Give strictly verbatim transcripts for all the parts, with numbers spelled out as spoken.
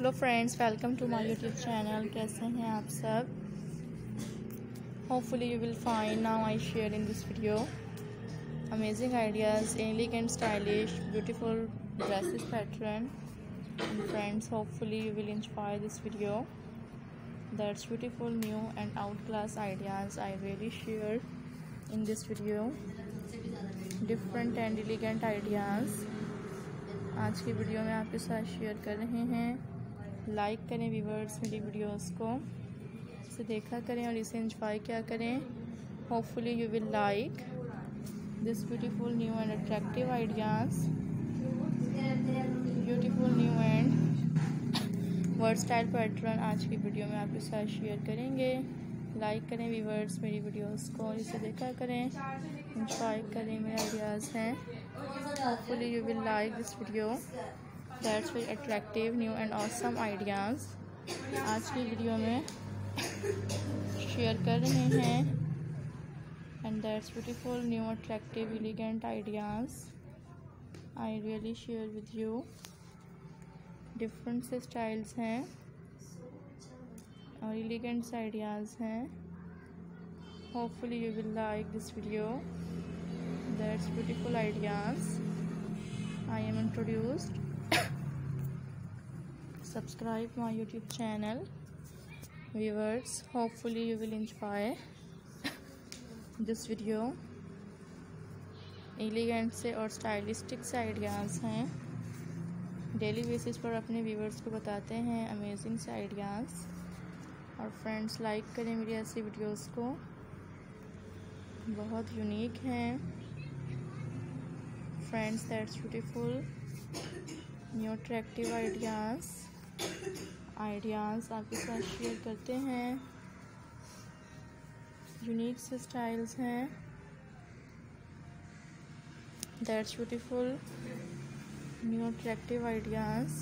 Hello friends, welcome to my YouTube channel. कैसे हैं आप सब? Hopefully you will find now I share in this video amazing ideas, elegant, stylish, beautiful dresses pattern. And friends, hopefully you will enjoy this video. That's beautiful, new and outclass ideas I really share in this video. Different and elegant ideas आज की video में आपके साथ share कर रहे हैं। Like करें viewers मेरी वीडियोस को, इसे देखा करें और इसे एंजॉय किया करें। Hopefully you will like this beautiful new and attractive ideas, beautiful new and versatile pattern आज की वीडियो में आपके साथ शेयर करेंगे। लाइक करें व्यूअर्स मेरी वीडियोस को, इसे देखा करें, एंजॉय करें मेरे आइडियाज़ हैं। Hopefully you will like this video. That's very attractive, new and awesome ideas आज की वीडियो में शेयर कर रहे हैं। And that's beautiful, new, attractive, elegant ideas I really share with you. Different से स्टाइल्स हैं और elegant आइडियाज़ हैं। Hopefully you will like this video. That's beautiful ideas I am introduced. Subscribe my YouTube channel viewers. Hopefully you will enjoy this video. Elegant से और stylistic से ideas हैं। Daily basis पर अपने viewers को बताते हैं अमेजिंग से आइडियाज़। और फ्रेंड्स, लाइक करें मेरी ऐसी वीडियोस को, बहुत यूनिक हैं। Friends, that's beautiful new attractive ideas ideas आपके साथ शेयर करते हैं। यूनिक से स्टाइल्स हैं। That's beautiful new attractive ideas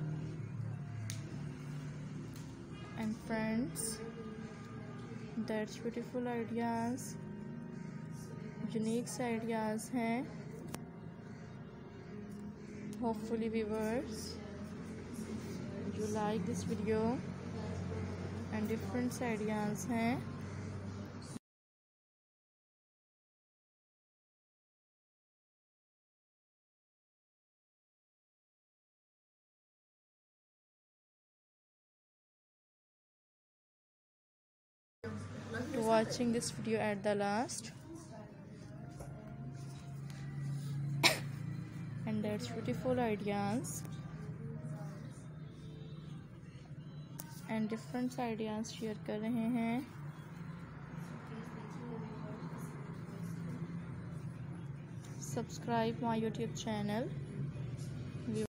and friends, that's beautiful ideas, unique से आइडियाज़ हैं। Hopefully viewers you like this video and different ideas हैं। To watching this video at the last. And that's beautiful ideas and different ideas share कर रहे हैं। Subscribe my YouTube channel